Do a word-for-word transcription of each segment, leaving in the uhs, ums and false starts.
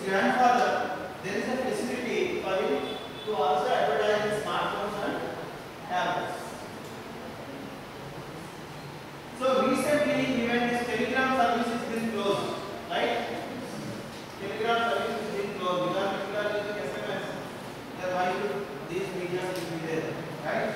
grandfather, there is a facility for him to also advertise in smartphones and tablets. So recently, even this Telegram service has been closed, right? Telegram service has been closed because people are using S M S. Then why should these media will be there, right?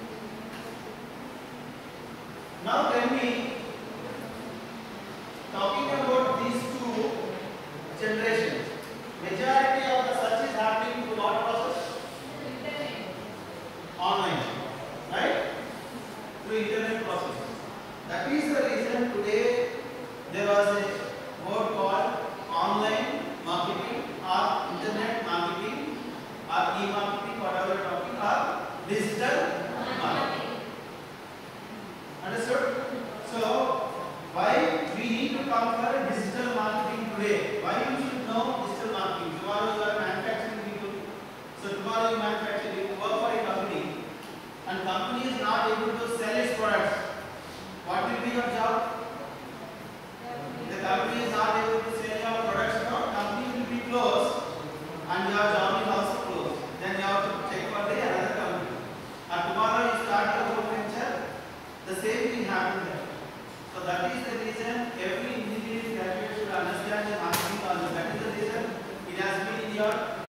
Now tell me, talking about these two generations, majority of the search is happening through what process? Internet. Online, right? Through internet process. That is the reason today there was a word called online marketing or internet marketing or e-marketing, whatever you are talking, or digital marketing. Understood? So, why we need to come for digital marketing today? Why you should know digital marketing? Tomorrow you are manufacturing people. So tomorrow you manufacture, you work for a company, and company is not able to sell its products.